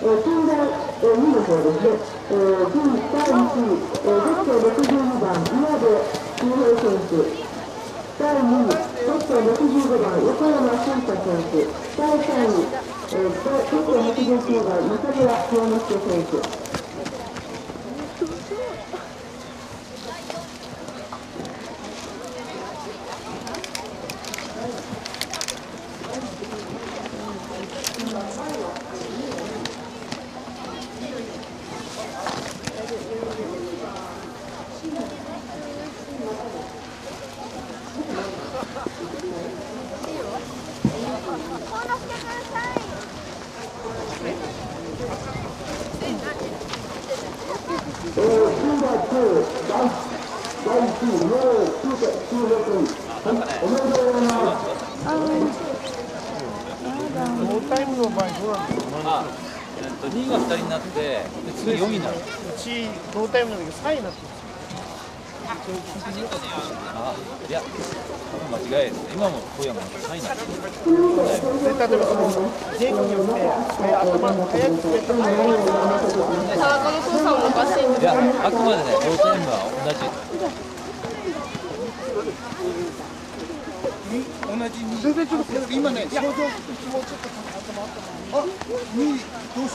近代2の方ですね、準第1位、ゼット62番、宮部周平選手、第2位、ゼット65番、横山俊太選手、第3位、ゼット69番、中村清之介選手。 2位が2人になって、次4位になる。うちノータイムの時3位になってます。 あ、いや、多分間違いです。今も小山が3位になってる。 例えばそのジェイクによって頭早く滑った田中の操作もおかしいんですよ。 いや、あくまでね、ロータイムは同じ。 全然ちょっと今ね、症状もちょっと頭あ、2位どうし